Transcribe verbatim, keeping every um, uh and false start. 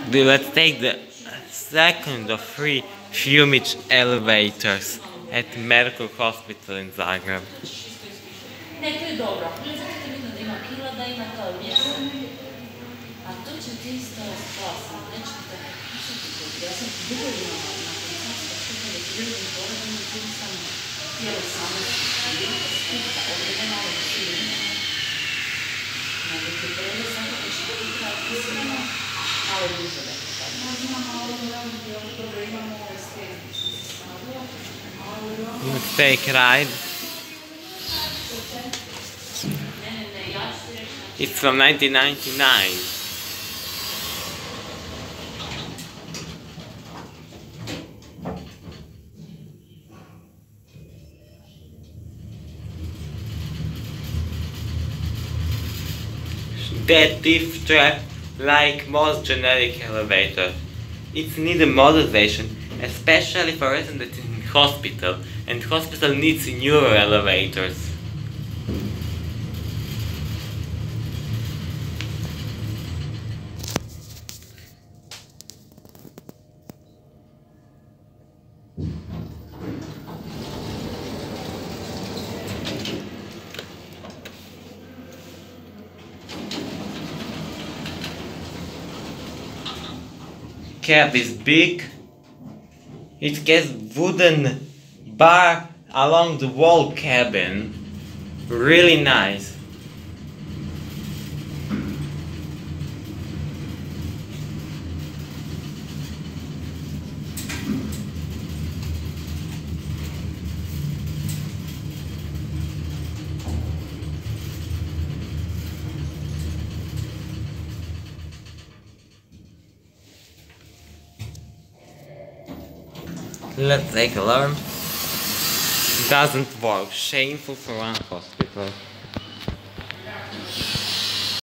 Let's take the second of three Fumić elevators at Merkur hospital in Zagreb. Ne, to je dobro. Zato ti vidno da ima kila, da ima to mjesto. A to će ti isto splasno. Neće ti tako pisati kod. Ja sam dugo imala na koncertska skupa da ti vidim poredimo i ti sam htjela samo skupa. Ovdje ne malo širine. Nego ti prede samo da će ti kako ti ima malo duže neko. Možda malo dobro imamo ovaj slijed. Let's take a ride. It's from nineteen ninety-nine. That diff trap, like most generic elevators, it needs a modernization, especially for residents in hospital, and hospital needs newer elevators. Cab is big. It has wooden bar along the wall cabin. Really nice. Let's take alarm. Doesn't work. Shameful for one hospital.